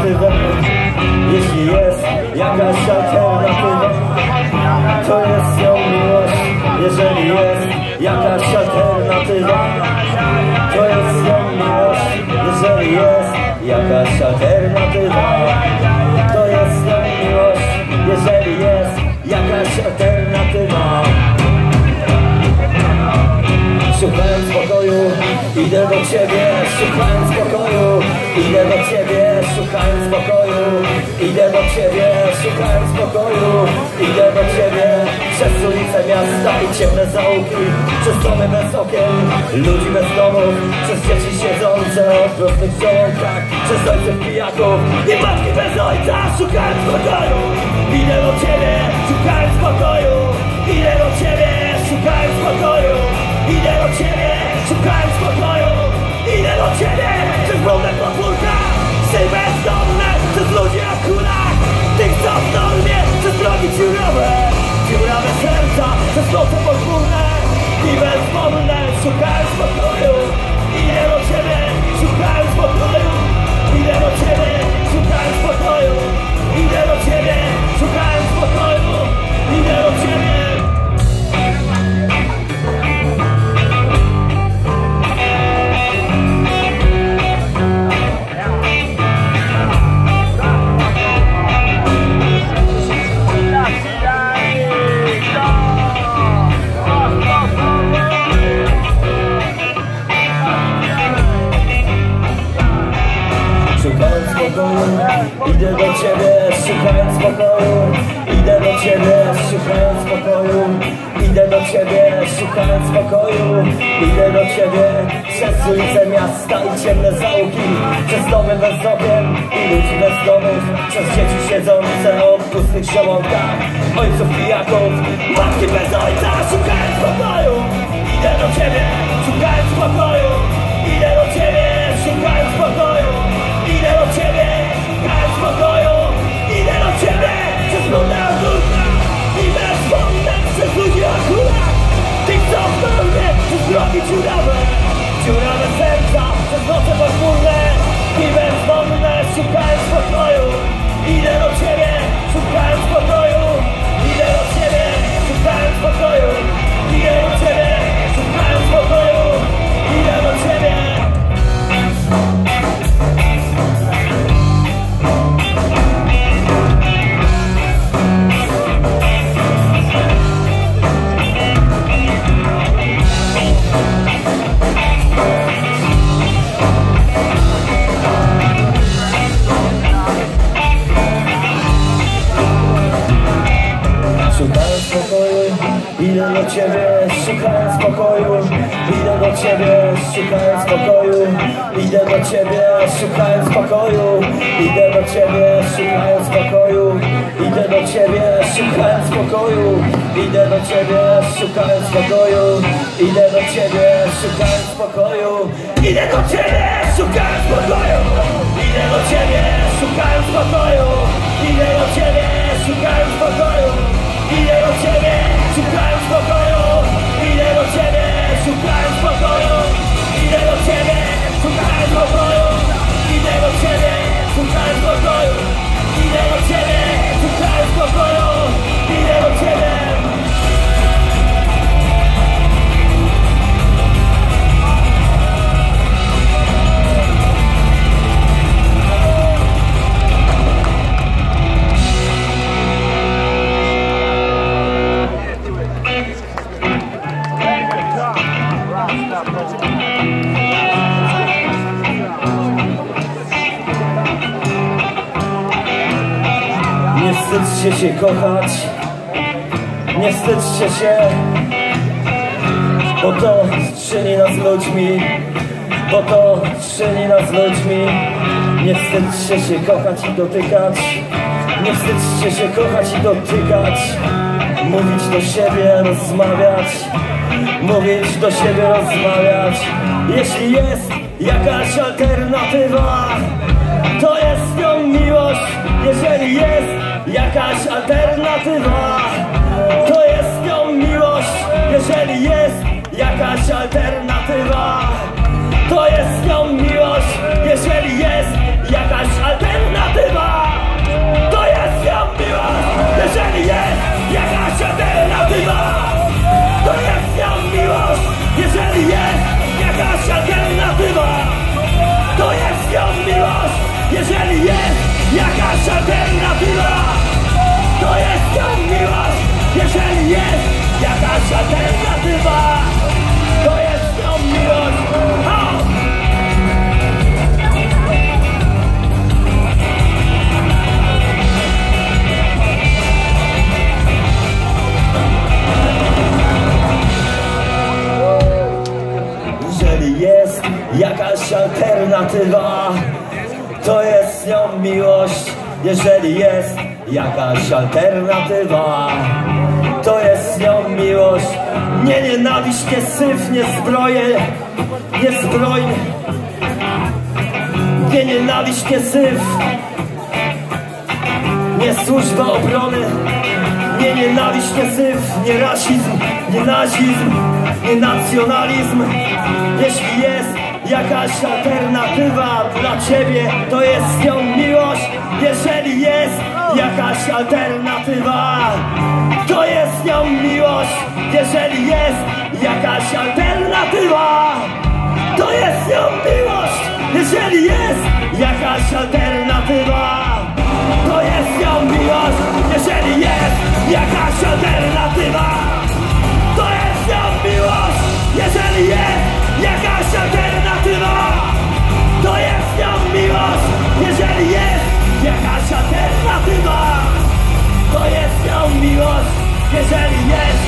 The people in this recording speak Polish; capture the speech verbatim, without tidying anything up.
alternatywa. Jeśli jest jakaś alternatywa, to jest ją miłość. Jeżeli jest jakaś alternatywa, to jest ją miłość. Jeżeli jest jakaś alternatywa, to jest ją miłość. Jeżeli jest jakaś alternatywa. Szukając spokoju, idę do ciebie. Szukając spokoju, idę do ciebie. Szukając spokoju, idę do ciebie. Szukając spokoju, idę do ciebie. Przez ulice miasta i ciemne zaułki, przez domy bez okien, ludzi bez domów, przez dzieci siedzące o brudnych żołądkach, przez ojców pijaków i matki bez ojca. Szukając spokoju, idę do ciebie. Szukając spokoju, idę do ciebie. Szukając spokoju, idę do ciebie, szukając spokoju. Idę do ciebie, przez brudne podwórka, psy bezdomne, przez ludzi na kulach, tych co w normie, przez drogi dziurowe, dziurawe serca, przez noce podwórne i bezmowne. Szukając spokoju, idę do ciebie, szukając spokoju. Idę do ciebie, szukając spokoju. Idę do ciebie, szukając spokoju. Idę do ciebie. Idę do ciebie, szukając spokoju. Idę do ciebie, szukając spokoju. Idę do ciebie, szukając spokoju. Idę do ciebie, przez ulice miasta i ciemne zaułki, przez domy bez okien i ludzi bez domów, przez dzieci siedzące o pustych żołądkach, ojców pijaków, matki bez ojca. Szukając spokoju, idę do ciebie, szukając spokoju. Idę do ciebie, szukając spokoju. Idę do ciebie, szukając spokoju. Idę do ciebie, przez brudne ogórka i bezwonne, przez ludzi na kulach, tych co w normie, przez drogi dziurawe, dziurawe serca, przez noce podwórne i bezwonne. Szukając spokoju, idę do ciebie, szukając spokoju. Idę do ciebie, szukając spokoju. Idę do ciebie, szukając spokoju. Idę do ciebie. Idę do ciebie, szukając spokoju. Idę do ciebie, szukając spokoju. Idę do ciebie, szukając spokoju. Idę do ciebie, szukając spokoju. Idę do ciebie, szukając spokoju. Idę do ciebie, szukając spokoju. Idę do ciebie, szukając spokoju. Idę do ciebie, szukając spokoju. Idę do ciebie, szukając spokoju. Idę do ciebie, szukając spokoju. Idę do ciebie, szukając spokoju. Idę do ciebie, szukając spokoju. Idę do ciebie, szukając spokoju. Idę do ciebie, szukając spokoju. Idę do ciebie, szukając spokoju. Idę do ciebie. Nie wstydźcie się kochać, nie wstydźcie się, bo to czyni nas ludźmi, bo to czyni nas ludźmi. Nie wstydźcie się kochać i dotykać, nie wstydźcie się kochać i dotykać, mówić do siebie, rozmawiać, mówić do siebie, rozmawiać. Jeśli jest jakaś alternatywa, to jest nią miłość. Jeżeli jest jakaś alternatywa, to jest nią miłość. Jeżeli jest jakaś alternatywa, to jest nią miłość. Jeżeli jest jakaś alternatywa. jakaś alternatywa, to jest nią miłość. Ha! Jeżeli jest jakaś alternatywa, to jest nią miłość. Jeżeli jest jakaś alternatywa, to jest nią miłość. Nie nienawiść, nie syf, nie zbroje, nie zbroj. Nie nienawiść, nie syf, nie służba obrony. Nie nienawiść, nie syf, nie rasizm, nie nazizm, nie nacjonalizm. Jeśli jest jakaś alternatywa dla ciebie, to jest nią miłość. Jeżeli jest jakaś alternatywa, to jest nią miłość. Jeżeli jest jakaś alternatywa, to jest nią miłość. Jeżeli jest jakaś alternatywa, to jest nią miłość. Jeżeli jest jakaś alternatywa, to jest nią miłość. Jeżeli jest jakaś alternatywa, to jest nią miłość. Jeżeli jest jakaś alternatywa, to jest nią miłość. Jeżeli jest